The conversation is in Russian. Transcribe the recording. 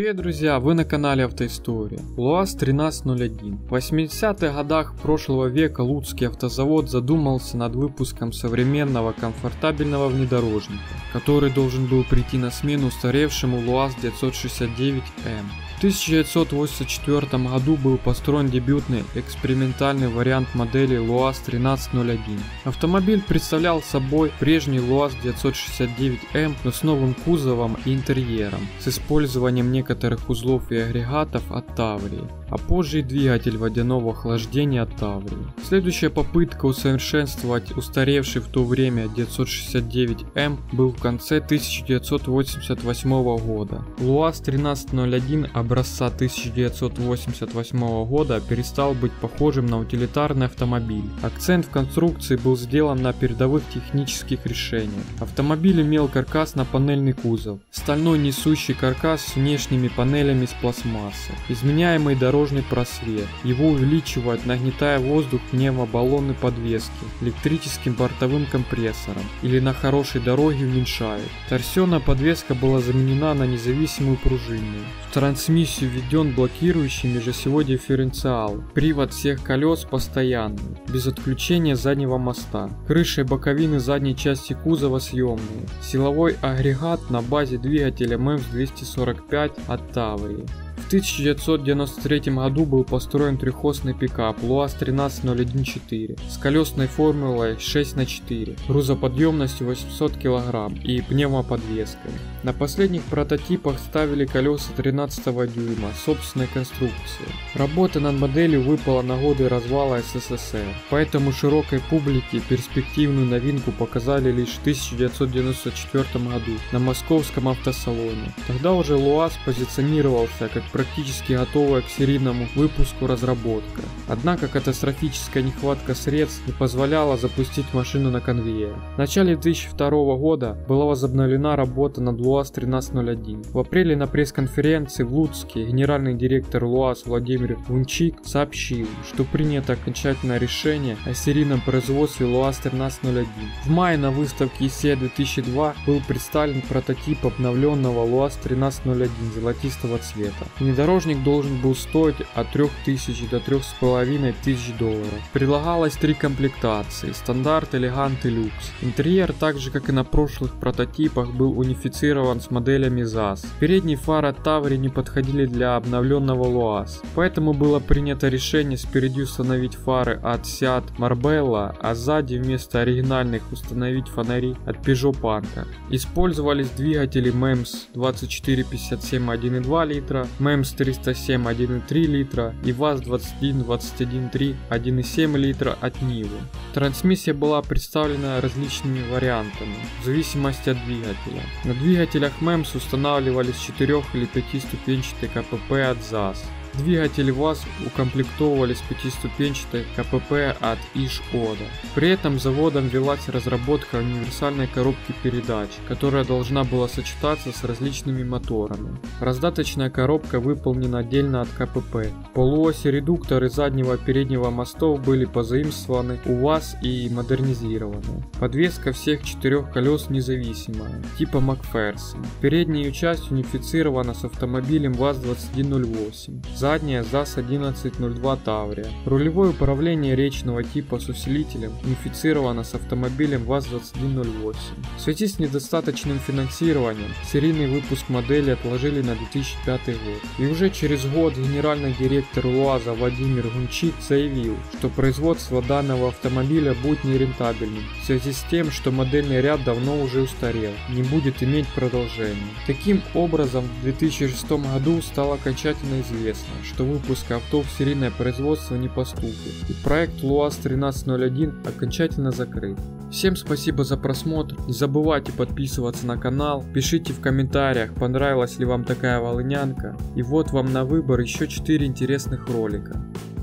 Привет, друзья! Вы на канале Автоистория. ЛуАЗ-1301. В 80-х годах прошлого века Луцкий автозавод задумался над выпуском современного комфортабельного внедорожника, который должен был прийти на смену устаревшему ЛуАЗ-969М. В 1984 году был построен дебютный экспериментальный вариант модели ЛуАЗ-1301. Автомобиль представлял собой прежний ЛуАЗ-969М, но с новым кузовом и интерьером, с использованием некоторых узлов и агрегатов от Таврии, а позже и двигатель водяного охлаждения от Таврии. Следующая попытка усовершенствовать устаревший в то время 969М был в конце 1988 года. ЛуАЗ-1301 образца 1988 года перестал быть похожим на утилитарный автомобиль. Акцент в конструкции был сделан на передовых технических решениях. Автомобиль имел каркасно-панельный кузов, стальной несущий каркас с внешними панелями из пластмассы, изменяемый дорожный просвет. Его увеличивают, нагнетая воздух пневмобаллоны подвески электрическим бортовым компрессором, или на хорошей дороге уменьшают. Торсионная подвеска была заменена на независимую пружинную. В трансмиссию введен блокирующий межосевой дифференциал. Привод всех колес постоянный, без отключения заднего моста. Крыша и боковины задней части кузова съемные. Силовой агрегат на базе двигателя МЭМС-245 от Таврии. В 1993 году был построен трехосный пикап ЛуАЗ-1301-4 с колесной формулой 6х4, грузоподъемностью 800 кг и пневмоподвеской. На последних прототипах ставили колеса 13 дюйма собственной конструкции. Работа над моделью выпала на годы развала СССР, поэтому широкой публике перспективную новинку показали лишь в 1994 году на московском автосалоне. Тогда уже ЛуАЗ позиционировался как практически готовая к серийному выпуску разработка. Однако катастрофическая нехватка средств не позволяла запустить машину на конвейер. В начале 2002 года была возобновлена работа над ЛуАЗ-1301. В апреле на пресс-конференции в Луцке генеральный директор ЛуАЗ Владимир Гунчик сообщил, что принято окончательное решение о серийном производстве ЛуАЗ-1301. В мае на выставке ИСЕА 2002 был представлен прототип обновленного ЛуАЗ-1301 золотистого цвета. Внедорожник должен был стоить от 3000 до 3500 долларов. Прилагалось 3 комплектации: стандарт, элегант и люкс. Интерьер, так же как и на прошлых прототипах, был унифицирован с моделями ЗАЗ. Передние фары от Таврии не подходили для обновленного ЛуАЗ, поэтому было принято решение спереди установить фары от Seat Marbella, а сзади вместо оригинальных установить фонари от Peugeot Panther. Использовались двигатели МЭМС 2457 1,2 литра, МЭМС 307 1,3 литра и ВАЗ-21-21-3 1,7 литра от Нивы. Трансмиссия была представлена различными вариантами в зависимости от двигателя. На двигателях МЭМС устанавливались 4 или 5-ступенчатые КПП от ЗАЗ. Двигатели ВАЗ укомплектовывались 5-ступенчатой КПП от ИШ-ОДА. При этом заводом велась разработка универсальной коробки передач, которая должна была сочетаться с различными моторами. Раздаточная коробка выполнена отдельно от КПП. Полуоси редукторы заднего и переднего мостов были позаимствованы у ВАЗ и модернизированы. Подвеска всех 4 колес независимая, типа Макферсон. Передняя ее часть унифицирована с автомобилем ВАЗ-2108. Задняя ЗАЗ-1102 Таврия. Рулевое управление речного типа с усилителем унифицировано с автомобилем ВАЗ-2108. В связи с недостаточным финансированием серийный выпуск модели отложили на 2005 год. И уже через год генеральный директор ЛуАЗа Владимир Гунчик заявил, что производство данного автомобиля будет нерентабельным в связи с тем, что модельный ряд давно уже устарел, не будет иметь продолжения. Таким образом, в 2006 году стало окончательно известно, что выпуск авто в серийное производство не поступит, и проект ЛуАЗ-1301 окончательно закрыт. Всем спасибо за просмотр, не забывайте подписываться на канал, пишите в комментариях, понравилась ли вам такая волынянка, и вот вам на выбор еще 4 интересных ролика.